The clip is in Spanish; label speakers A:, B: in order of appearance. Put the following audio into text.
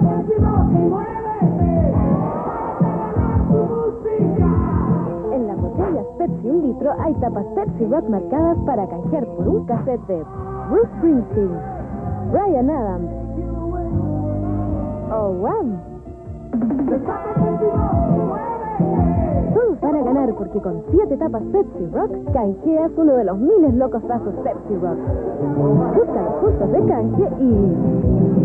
A: En las botellas Pepsi 1 litro hay tapas Pepsi Rock marcadas para canjear por un cassette de Bruce Springsteen, Bryan Adams o Wham. Todos van a ganar porque con 7 tapas Pepsi Rock canjeas uno de los miles locos vasos Pepsi Rock. Busca los puntos de canje y